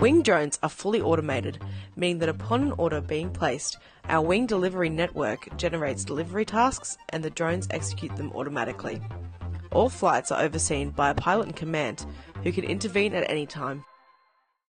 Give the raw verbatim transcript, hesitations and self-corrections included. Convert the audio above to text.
Wing drones are fully automated, meaning that upon an order being placed, our wing delivery network generates delivery tasks and the drones execute them automatically. All flights are overseen by a pilot in command who can intervene at any time.